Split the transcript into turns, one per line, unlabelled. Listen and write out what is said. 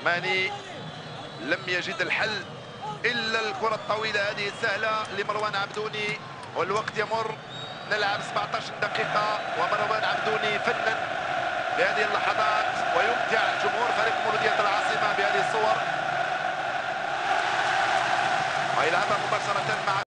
روماني لم يجد الحل الا الكره الطويله هذه السهله لمروان عبدوني، والوقت يمر. نلعب 17 دقيقه ومروان عبدوني فنن بهذه اللحظات ويمتع جمهور فريق مولوديه العرب.